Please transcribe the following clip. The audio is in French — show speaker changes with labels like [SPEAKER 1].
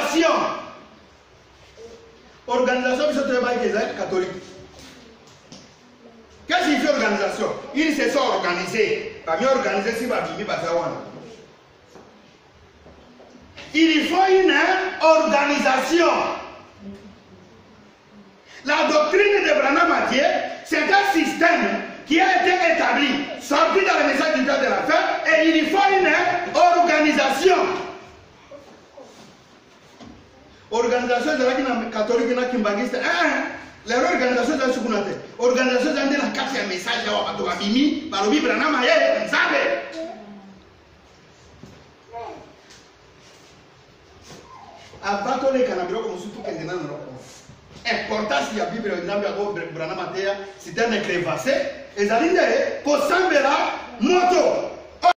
[SPEAKER 1] organisation. Organisation, c'est catholique. Qu'est-ce qu'il fait organisation? Ils se sont organisés. Pas mieux organisé si va vivre par ça. Il faut une organisation. La doctrine de Branham Mathieu, c'est un système qui a été établi, sorti dans le message du temps de la fin, et il faut une organisation. Organisation de la catholique qui mbangiste, l'organisation de la seconde. Organisation de la quatrième message de la Bimi, par le Branham Mathieu, vous savez. Avant les Canadiens, comme surtout que nous avons important si la Bible est Branham Mathieu, c'est un crévassé, et ça dit que pour s'embêter, moto.